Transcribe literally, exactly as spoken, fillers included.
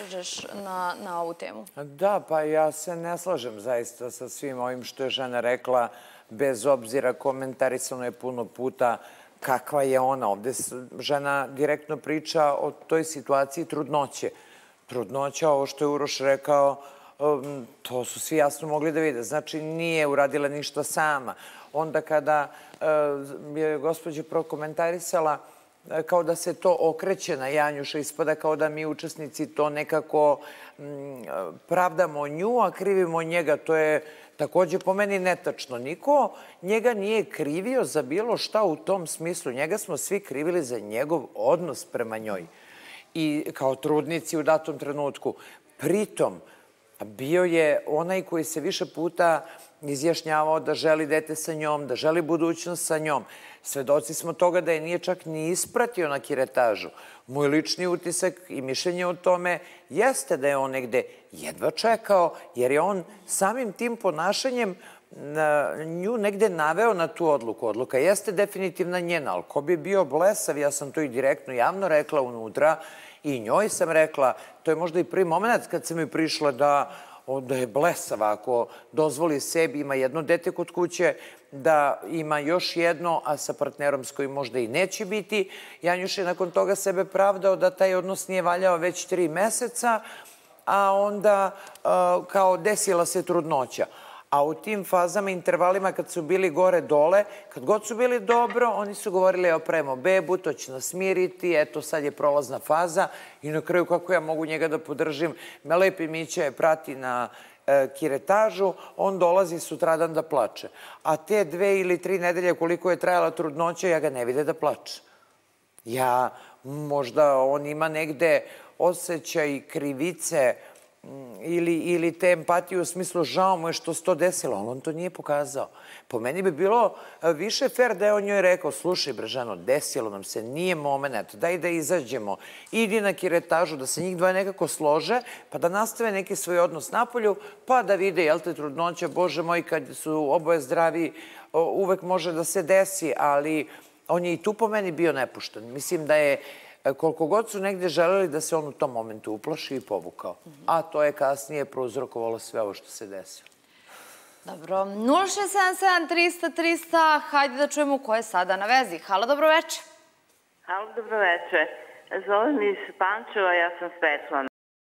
kažeš na, na ovu temu? Da, pa ja se ne slažem zaista sa svim ovim što je žena rekla, bez obzira komentarisano je puno puta kakva je ona. Ovde žena direktno priča o toj situaciji trudnoće. Trudnoća, ovo što je Uroš rekao, to su svi jasno mogli da vide. Znači, nije uradila ništa sama. Onda kada je gospođa prokomentarisala kao da se to okreće na Janjuša, ispada kao da mi učesnici to nekako pravdamo nju, a krivimo njega. To je takođe po meni netačno. Niko njega nije krivio za bilo šta u tom smislu. Njega smo svi krivili za njegov odnos prema njoj. I kao trudnici u datom trenutku. Pritom, bio je onaj koji se više puta izjašnjavao da želi dete sa njom, da želi budućnost sa njom. Svedoci smo toga da je nije čak ni ispratio na kiretažu. Moj lični utisak i mišljenje o tome jeste da je on negde jedva čekao, jer je on samim tim ponašanjem nju negde naveo na tu odluku. Odluka jeste definitivna njena, ali ko bi bio blesav, ja sam to i direktno javno rekla unutra i njoj sam rekla, to je možda i prvi moment kad sam mi prišla da da je blesava ako dozvoli sebi, ima jedno dete kod kuće, da ima još jedno, a sa partnerom s kojim možda i neće biti. Janjuš je nakon toga sebe pravdao da taj odnos nije valjao već tri meseca, a onda kao desila se trudnoća. A u tim fazama, intervalima kad su bili gore-dole, kad god su bili dobro, oni su govorili, evo pravimo bebu, to će nas smiriti, eto sad je prolazna faza i na kraju kako ja mogu njega da podržim, me lepi Mića je prati na kiretažu, on dolazi sutradan da plače. A te dve ili tri nedelje koliko je trajala trudnoća, ja ga ne vide da plače. Ja, možda on ima negde osjećaj krivice, ili te empatije u smislu žao mu je što se to desilo, ali on to nije pokazao. Po meni bi bilo više fair da je on njoj rekao, slušaj Brežano, desilo nam se, nije moment, daj da izađemo, idi na kiretažu, da se njih dvoje nekako slože, pa da nastave neki svoj odnos napolju, pa da vide, jel te trudnoća, Bože moj, kad su oboje zdravi, uvek može da se desi, ali on je i tu po meni bio nepušten. Mislim da je koliko god su negde želeli da se on u tom momentu uplaši i povukao. A to je kasnije prouzrokovalo sve ovo što se desilo. Dobro. nula šest sedam sedam trista trista, hajde da čujemo ko je sada na vezi. Halo, dobroveče. Halo, dobroveče. Zovem iz Pančeva, ja sam Svetlana.